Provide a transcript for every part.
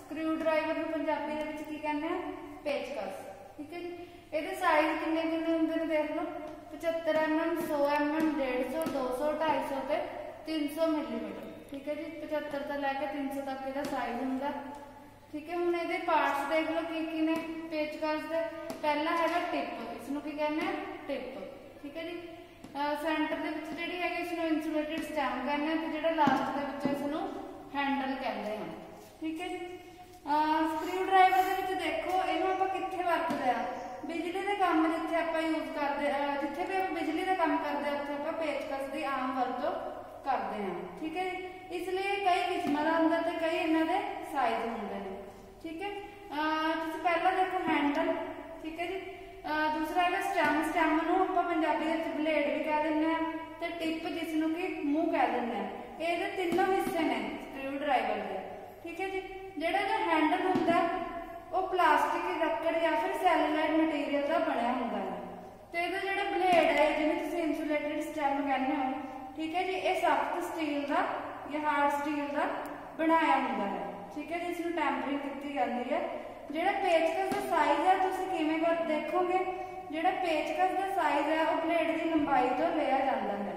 Screw driver ਨੂੰ ਪੰਜਾਬੀ ਦੇ ਵਿੱਚ ਕੀ ਕਹਿੰਦੇ ਆ, ਪੇਚਕਸ। ठीक है जी। ਇਹਦੇ ਸਾਈਜ਼ ਕਿੰਨੇ ਕਿੰਨੇ ਹੁੰਦੇ ਨੇ ਦੇਖ ਲਓ, 75 mm, 100 mm, 150, 200, 250 ਤੇ 300 ਮਿਲੀਮੀਟਰ। ठीक है जी। 75 ਤੋਂ ਲੈ ਕੇ 300 ਤੱਕ ਇਹਦਾ ਸਾਈਜ਼ ਹੁੰਦਾ। ठीक है। ਹੁਣ ਇਹਦੇ ਪਾਰਟਸ ਦੇਖ ਲਓ ਕੀ ਨੇ ਪੇਚਕਸ ਦੇ। ਪਹਿਲਾ ਹੈਗਾ ਟਿਪ, ਇਸ ਨੂੰ ਕੀ ਕਹਿੰਦੇ ਆ, ਟਿਪ। ठीक है जी। ਸੈਂਟਰ ਦੇ ਵਿੱਚ ਜਿਹੜੀ ਹੈਗੀ ਇਸ ਨੂੰ ਇਨਸੂਲੇਟਡ ਸਟੈਮ ਕਹਿੰਦੇ ਆ ਤੇ ਜਿਹੜਾ ਲਾਸਟ ਦੇ ਵਿੱਚ ਇਸ ਨੂੰ ਹੈਂਡਲ ਕਹਿੰਦੇ ਆ। ठीक है जी। ਸਕਰੂ ਡਰਾਈਵਰ ਦੇ ਵਿੱਚ ਦੇਖੋ ਇਹਨੂੰ ਆਪਾਂ ਕਿੱਥੇ ਵਰਤਦੇ ਆ, ਬਿਜਲੀ ਦੇ ਕੰਮ ਜਿੱਥੇ ਆਪਾਂ ਯੂਜ਼ ਕਰਦੇ, ਜਿੱਥੇ ਵੀ ਆਪਾਂ ਬਿਜਲੀ ਦਾ ਕੰਮ ਕਰਦੇ ਆ ਉੱਥੇ ਆਪਾਂ ਪੇਚਕਸ ਦੀ ਆਮ ਵਰਤੋਂ ਕਰਦੇ ਆ। ਠੀਕ ਹੈ ਜੀ। ਇਸ ਲਈ ਕਈ ਕਿਸਮਾਂ ਦਾ ਹੁੰਦਾ ਤੇ ਕਈ ਇਹਨਾਂ ਦੇ ਸਾਈਜ਼ ਹੁੰਦੇ ਨੇ। ਠੀਕ ਹੈ। ਤੁਸੀਂ ਪਹਿਲਾਂ ਦੇਖੋ ਹੈਂਡਲ। ਠੀਕ ਹੈ ਜੀ। ਦੂਸਰਾ ਹੈਗਾ ਸਟੈਮ। ਸਟੈਮ ਨੂੰ ਆਪਾਂ ਪੰਜਾਬੀ ਦੇ ਵਿੱਚ ਬਲੇਡ ਵੀ ਕਹਿ ਦਿੰਦੇ ਆ ਤੇ ਟਿਪ ਜਿਸ ਨੂੰ ਕਿ ਮੂੰਹ ਕਹਿ ਦਿੰਦੇ ਆ। ਇਹਦੇ ਤਿੰਨੋਂ ਹਿੱਸੇ ਨੇ ਸਕਰੂ ਡਰਾਈਵਰ ਦੇ। ਠੀਕ ਹੈ ਜੀ। ਜਿਹੜਾ ਇਹਦਾ ਹੈਂਡਲ ਹੁੰਦਾ ਉਹ ਪਲਾਸਟਿਕ, ਲੱਕੜ ਜਾਂ ਫਿਰ ਸੈਲੂਲਾਈਡ ਮਟੀਰੀਅਲ ਦਾ ਬਣਿਆ ਹੁੰਦਾ ਹੈ ਤੇ ਇਹਦਾ ਜਿਹੜਾ ਬਲੇਡ ਹੈ ਜਿਹਨੂੰ ਤੁਸੀਂ ਇਨਸੂਲੇਟਡ ਸਟੈਮ ਕਹਿੰਦੇ ਹੋ, ਠੀਕ ਹੈ ਜੀ, ਇਹ ਸਖਤ ਸਟੀਲ ਦਾ ਜਾਂ ਹਾਰਡ ਸਟੀਲ ਦਾ ਬਣਾਇਆ ਹੁੰਦਾ ਹੈ। ਠੀਕ ਹੈ ਜੀ। ਇਸ ਨੂੰ ਟੈਂਪਰਿੰਗ ਕੀਤੀ ਜਾਂਦੀ ਹੈ। ਜਿਹੜਾ ਪੇਚਕਸ ਦਾ ਸਾਈਜ਼ ਹੈ ਤੁਸੀਂ ਕਿਵੇਂ ਕਰ ਦੇਖੋਗੇ, ਜਿਹੜਾ ਪੇਚਕਸ ਦਾ ਸਾਈਜ਼ ਹੈ ਉਹ ਬਲੇਡ ਦੀ ਲੰਬਾਈ ਤੋਂ ਲਿਆ ਜਾਂਦਾ ਹੈ।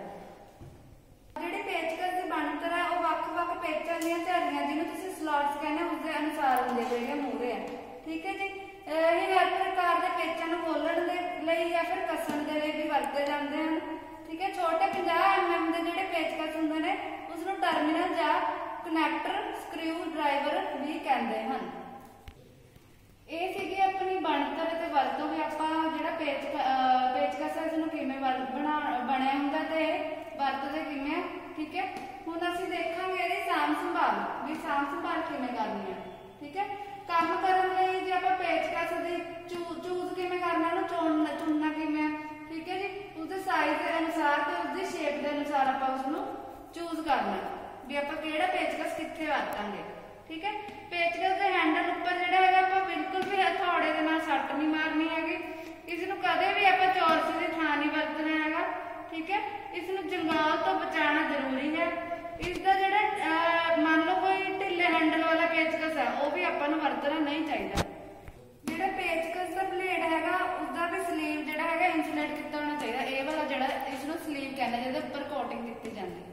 ਜਿਹੜੀ ਪੇਚਕਸ ਦੀ ਬਣਤਰ ਹੈ ਉਹ ਵੱਖ-ਵੱਖ ਪੇਚਾਂ ਦੀਆਂ ਝਾਰੀਆਂ ਜਿਹਨੂੰ ਤੁਸੀਂ ਸਲੌਟਸ ਕਹਿੰਦੇ ਉਸ ਦੇ ਅਨੁਸਾਰ ਹੁੰਦੇ ਜਿਹੜੇ ਮੂਹਰੇ ਆ। ਠੀਕ ਹੈ ਜੀ। ਇਹ ਹਰ ਪ੍ਰਕਾਰ ਦੇ ਪੇਚਾਂ ਨੂੰ ਖੋਲਣ ਦੇ ਲਈ ਜਾਂ ਫਿਰ ਕੱਸਣ ਦੇ ਲਈ ਵੀ ਵਰਤੇ ਜਾਂਦੇ ਹਨ। ਠੀਕ ਹੈ। ਛੋਟੇ 50 mm ਦੇ ਜਿਹੜੇ ਪੇਚਕਸ ਹੁੰਦੇ ਨੇ ਉਸ ਨੂੰ ਟਰਮੀਨਲ ਜਾਂ ਕਨੈਕਟਰ ਸਕਰੂ ਡਰਾਈਵਰ ਵੀ ਕਹਿੰਦੇ ਹਨ। ਇਹ ਸੀਗੀ ਆਪਣੀ ਬਣਤਰ ਤੇ ਵਰਤੋਂ ਵੀ ਆਪਾਂ ਜਿਹੜਾ ਪੇਚਕਸ ਹੈ ਇਸਨੂੰ ਕਿਵੇਂ ਬਣਿਆ ਹੁੰਦਾ ਤੇ ਵਰਤਦੇ ਕਿਵੇਂ ਆ। ਠੀਕ ਹੈ। ਹੁਣ ਅਸੀਂ ਦੇਖਾਂਗੇ ਇਹਦੀ ਸਾਂਭ ਸੰਭਾਲ ਵੀ ਸਾਂਭ ਸੰਭਾਲ ਕਿਵੇਂ ਕਰਨੀ ਹੈ। ਠੀਕ ਹੈ। ਕੰਮ ਕਰਨ ਲਈ ਜੇ ਆਪਾਂ ਪੇਚਕਸ ਦੀ ਚੂਜ਼ ਕਿਵੇਂ ਕਰਨਾ, ਉਹਨੂੰ ਚੁਣਨਾ ਕਿਵੇਂ। ਠੀਕ ਹੈ ਜੀ। ਉਸਦੇ ਸਾਈਜ਼ ਦੇ ਅਨੁਸਾਰ ਤੇ ਉਸਦੀ ਸ਼ੇਪ ਦੇ ਅਨੁਸਾਰ ਆਪਾਂ ਉਸਨੂੰ ਚੂਜ਼ ਕਰਨਾ ਵੀ ਆਪਾਂ ਕਿਹੜਾ ਪੇਚਕਸ ਕਿੱਥੇ ਵਰਤਾਂਗੇ। ਠੀਕ ਹੈ। ਪੇਚਕਸ ਦੇ ਹੈਂਡਲ ਉੱਪਰ ਜਿਹੜਾ ਹੈਗਾ ਆਪਾਂ ਬਿਲਕੁਲ ਵੀ ਹਥੌੜੇ ਦੇ ਨਾਲ ਸੱਟ ਨਹੀਂ ਮਾਰਨੀ ਹੈਗੀ। ਇਸ ਨੂੰ ਕਦੇ ਵੀ ਆਪਾਂ ਚੌਰਸ ਦੀ ਥਾਂ ਨਹੀਂ ਵਰਤਣਾ ਹੈਗਾ। ਠੀਕ ਹੈ। ਇਸ ਨੂੰ ਜੰਗਾਲ ਤੋਂ ਬਚਾਉਣਾ ਜ਼ਰੂਰੀ ਹੈ। ਇਸ ਦਾ ਜਿਹੜਾ ਮੰਨ ਲਓ ਕੋਈ ਢਿੱਲੇ ਹੈਂਡਲ ਵਾਲਾ ਪੇਚਕਸ ਹੈ ਉਹ ਵੀ ਆਪਾਂ ਨੂੰ ਵਰਤਣਾ ਨਹੀਂ ਚਾਹੀਦਾ। ਜਿਹੜਾ ਪੇਚਕਸ ਦਾ ਬਲੇਡ ਹੈਗਾ ਉਸਦਾ ਵੀ ਸਲੀਵ ਜਿਹੜਾ ਹੈਗਾ ਇਨਸੂਲੇਟ ਕੀਤਾ ਹੋਣਾ ਚਾਹੀਦਾ। ਇਹ ਵਾਲਾ ਜਿਹੜਾ ਇਸ ਨੂੰ ਸਲੀਵ ਕਹਿੰਦੇ ਜਿਹਦੇ ਉੱਪਰ ਕੋਟਿੰਗ ਕੀਤੀ ਜਾਂਦੀ।